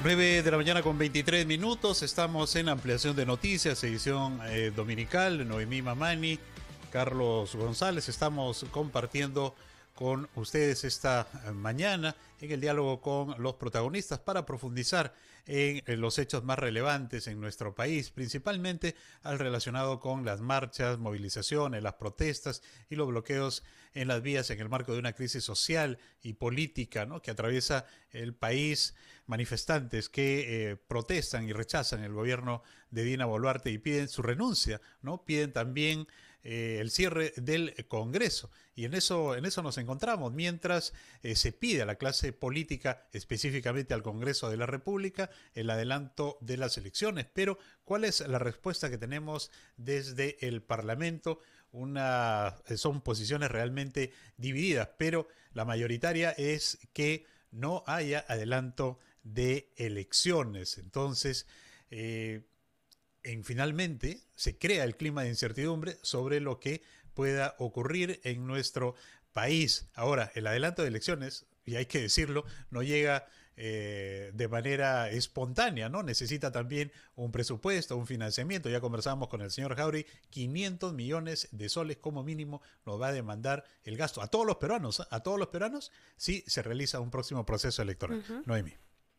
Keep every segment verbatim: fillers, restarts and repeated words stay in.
nueve de la mañana con veintitrés minutos, estamos en Ampliación de Noticias, edición eh, dominical. Noemí Mamani, Carlos González, estamos compartiendo con ustedes esta mañana en el diálogo con los protagonistas para profundizar en, en los hechos más relevantes en nuestro país, principalmente al relacionado con las marchas, movilizaciones, las protestas y los bloqueos en las vías en el marco de una crisis social y política, ¿no?, que atraviesa el país. Manifestantes que eh, protestan y rechazan el gobierno de Dina Boluarte y piden su renuncia, ¿no? Piden también eh, el cierre del Congreso. Y en eso, en eso nos encontramos, mientras eh, se pide a la clase política, específicamente al Congreso de la República, el adelanto de las elecciones. Pero, ¿cuál es la respuesta que tenemos desde el Parlamento? Una, son posiciones realmente divididas, pero la mayoritaria es que no haya adelanto de elecciones. Entonces, eh, en, finalmente se crea el clima de incertidumbre sobre lo que pueda ocurrir en nuestro país. Ahora, el adelanto de elecciones, y hay que decirlo, no llega eh, de manera espontánea, ¿no? Necesita también un presupuesto, un financiamiento. Ya conversamos con el señor Jauregui, quinientos millones de soles como mínimo nos va a demandar el gasto a todos los peruanos, ¿eh? a todos los peruanos, si se realiza un próximo proceso electoral. Uh-huh. Noemí.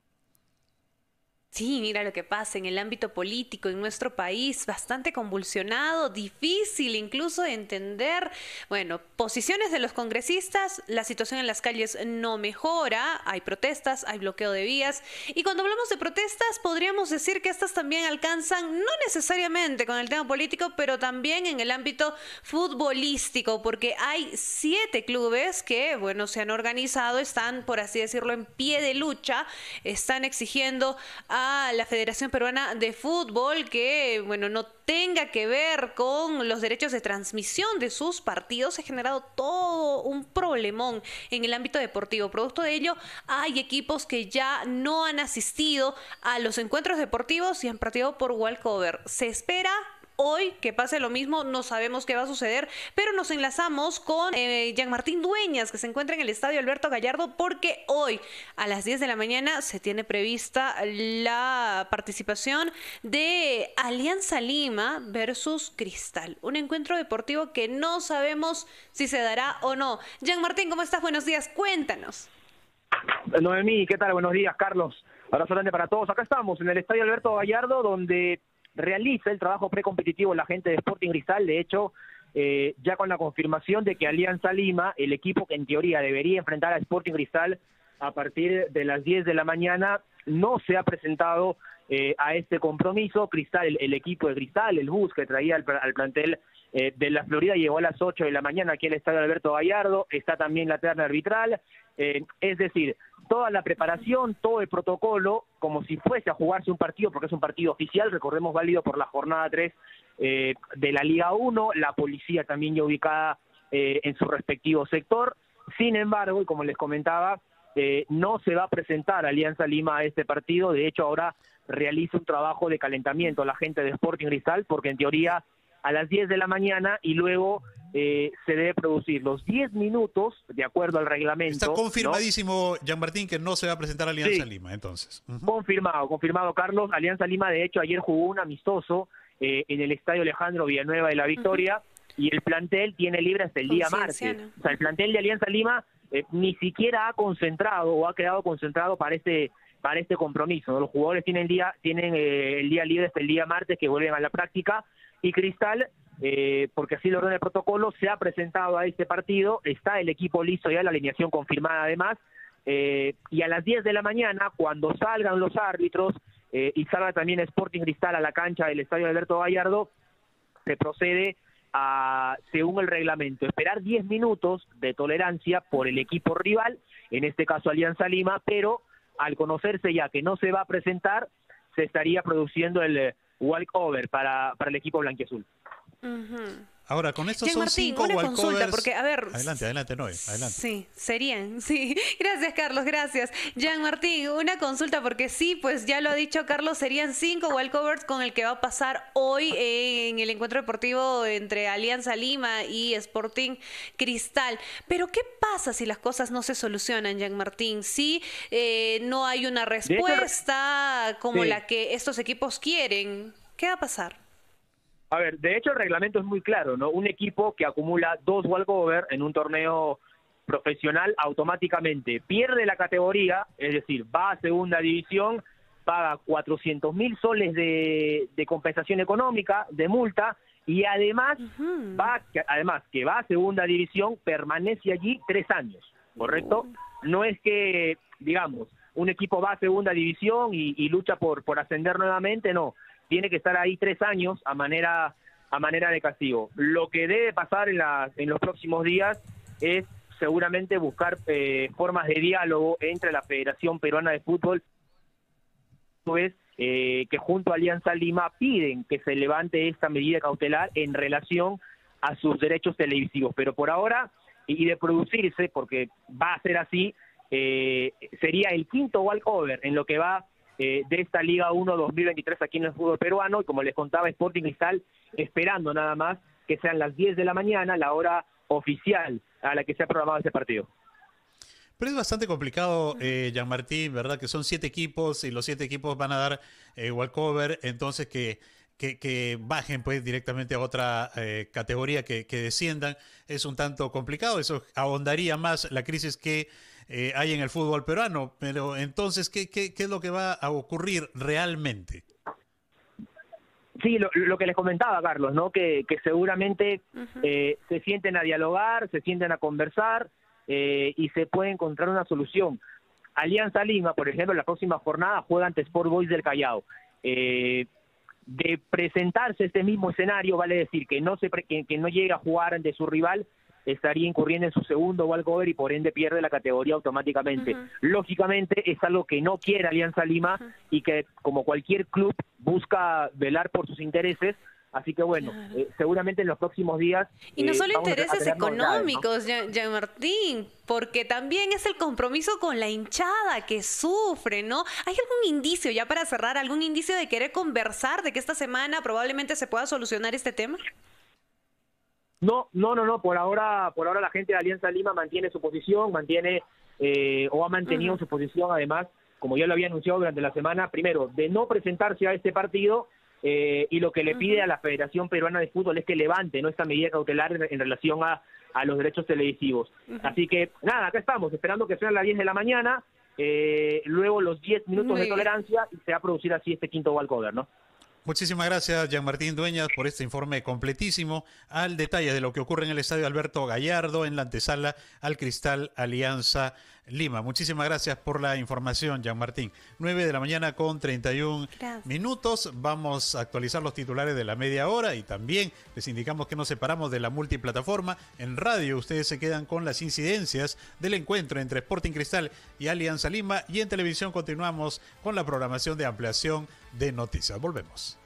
Sí, mira lo que pasa en el ámbito político en nuestro país, bastante convulsionado, difícil incluso de entender. Bueno, posiciones de los congresistas, la situación en las calles no mejora, hay protestas, hay bloqueo de vías. Y cuando hablamos de protestas, podríamos decir que estas también alcanzan, no necesariamente con el tema político, pero también en el ámbito futbolístico, porque hay siete clubes que, bueno, se han organizado, están, por así decirlo, en pie de lucha, están exigiendo a a la Federación Peruana de Fútbol que, bueno, no tenga que ver con los derechos de transmisión de sus partidos. Se ha generado todo un problemón en el ámbito deportivo. Producto de ello, hay equipos que ya no han asistido a los encuentros deportivos y han partido por walkover. Se espera hoy que pase lo mismo, no sabemos qué va a suceder, pero nos enlazamos con eh, Jean Martín Dueñas, que se encuentra en el Estadio Alberto Gallardo, porque hoy a las diez de la mañana se tiene prevista la participación de Alianza Lima versus Cristal, un encuentro deportivo que no sabemos si se dará o no. Jean Martín, ¿cómo estás? Buenos días, cuéntanos. Noemí, ¿qué tal? Buenos días, Carlos. Abrazo grande para todos. Acá estamos en el Estadio Alberto Gallardo, donde realiza el trabajo precompetitivo la gente de Sporting Cristal. De hecho, eh, ya con la confirmación de que Alianza Lima, el equipo que en teoría debería enfrentar a Sporting Cristal a partir de las diez de la mañana, no se ha presentado eh, a este compromiso. Cristal, el, el equipo de Cristal, el bus que traía al, al plantel eh, de la Florida, llegó a las ocho de la mañana aquí al Estadio Alberto Gallardo. Está también la terna arbitral, eh, es decir, toda la preparación, todo el protocolo, como si fuese a jugarse un partido, porque es un partido oficial, recordemos, válido por la jornada tres eh, de la Liga uno, la policía también ya ubicada eh, en su respectivo sector. Sin embargo, y como les comentaba, eh, no se va a presentar Alianza Lima a este partido. De hecho, ahora realiza un trabajo de calentamiento la gente de Sporting Cristal, porque en teoría a las diez de la mañana y luego eh, se debe producir los diez minutos de acuerdo al reglamento. Está confirmadísimo, ¿no?, Jean Martín, que no se va a presentar Alianza sí. Lima, entonces. Uh-huh. Confirmado, confirmado, Carlos. Alianza Lima, de hecho, ayer jugó un amistoso eh, en el Estadio Alejandro Villanueva de la Victoria, uh-huh. y el plantel tiene libre hasta el día martes. O sea, el plantel de Alianza Lima eh, ni siquiera ha concentrado o ha quedado concentrado para este para este compromiso, ¿no? Los jugadores tienen el día tienen eh, el día libre hasta el día martes, que vuelven a la práctica, y Cristal, eh, porque así lo ordena el protocolo, se ha presentado a este partido. Está el equipo listo ya, la alineación confirmada además, eh, y a las diez de la mañana, cuando salgan los árbitros eh, y salga también Sporting Cristal a la cancha del Estadio Alberto Gallardo, se procede a, según el reglamento, esperar diez minutos de tolerancia por el equipo rival, en este caso Alianza Lima, pero al conocerse ya que no se va a presentar, se estaría produciendo el walkover para, para el equipo blanquiazul. Uh-huh. Ahora, con estos Jean son Martín, cinco una walkovers. consulta, porque, a ver... Adelante, adelante, Noé, adelante. Sí, serían, sí. Gracias, Carlos, gracias. Jean Martín, una consulta, porque sí, pues ya lo ha dicho Carlos, serían cinco walkovers con el que va a pasar hoy en el encuentro deportivo entre Alianza Lima y Sporting Cristal. Pero, ¿qué pasa si las cosas no se solucionan, Jean Martín? Si eh, no hay una respuesta como sí. la que estos equipos quieren, ¿qué va a pasar? A ver, de hecho el reglamento es muy claro, ¿no? Un equipo que acumula dos walkover en un torneo profesional automáticamente pierde la categoría, es decir, va a segunda división, paga cuatrocientos mil soles de, de compensación económica, de multa, y además, uh-huh. va, además que va a segunda división, permanece allí tres años, ¿correcto? Uh-huh. No es que, digamos, un equipo va a segunda división y, y lucha por, por ascender nuevamente, no. Tiene que estar ahí tres años a manera a manera de castigo. Lo que debe pasar en, la, en los próximos días es seguramente buscar eh, formas de diálogo entre la Federación Peruana de Fútbol, pues, eh, que junto a Alianza Lima piden que se levante esta medida cautelar en relación a sus derechos televisivos. Pero por ahora, y de producirse, porque va a ser así, eh, sería el quinto walkover en lo que va Eh, de esta Liga uno dos mil veintitrés aquí en el fútbol peruano, y como les contaba, Sporting Cristal esperando nada más que sean las diez de la mañana, la hora oficial a la que se ha programado este partido. Pero es bastante complicado, eh, Jean Martín, ¿verdad? Que son siete equipos y los siete equipos van a dar eh, walkover, entonces que, que, que bajen pues directamente a otra eh, categoría, que, que desciendan, es un tanto complicado. Eso ahondaría más la crisis que Eh, hay en el fútbol peruano, pero entonces, ¿qué, qué, qué es lo que va a ocurrir realmente? Sí, lo, lo que les comentaba, Carlos, ¿no? Que, que seguramente uh-huh. eh, se sienten a dialogar, se sienten a conversar eh, y se puede encontrar una solución. Alianza Lima, por ejemplo, la próxima jornada juega ante Sport Boys del Callao. Eh, de presentarse este mismo escenario, vale decir que no se pre- que, que no llegue a jugar ante su rival, estaría incurriendo en su segundo walkover y por ende pierde la categoría automáticamente. Uh-huh. Lógicamente es algo que no quiere Alianza Lima uh-huh. y que, como cualquier club, busca velar por sus intereses. Así que bueno, claro. eh, seguramente en los próximos días... Y no eh, solo intereses económicos, novedades, ¿no? Jean Martín, porque también es el compromiso con la hinchada que sufre, ¿no? ¿Hay algún indicio, ya para cerrar, algún indicio de querer conversar, de que esta semana probablemente se pueda solucionar este tema? No, no, no, no, por ahora, por ahora la gente de Alianza Lima mantiene su posición, mantiene eh, o ha mantenido uh-huh. su posición, además, como ya lo había anunciado durante la semana, primero, de no presentarse a este partido, eh, y lo que le uh-huh. pide a la Federación Peruana de Fútbol es que levante, ¿no?, esta medida cautelar en, en relación a, a los derechos televisivos. Uh-huh. Así que, nada, acá estamos, esperando que sean las diez de la mañana, eh, luego los diez minutos Muy de tolerancia, y se va a producir así este quinto walkover, ¿no? Muchísimas gracias, Jean Martín Dueñas, por este informe completísimo al detalle de lo que ocurre en el Estadio Alberto Gallardo, en la antesala al Cristal Alianza Lima. Muchísimas gracias por la información, Jean Martín. nueve de la mañana con treinta y un gracias. Minutos. Vamos a actualizar los titulares de la media hora y también les indicamos que nos separamos de la multiplataforma. En radio ustedes se quedan con las incidencias del encuentro entre Sporting Cristal y Alianza Lima, y en televisión continuamos con la programación de ampliación de noticias. Volvemos.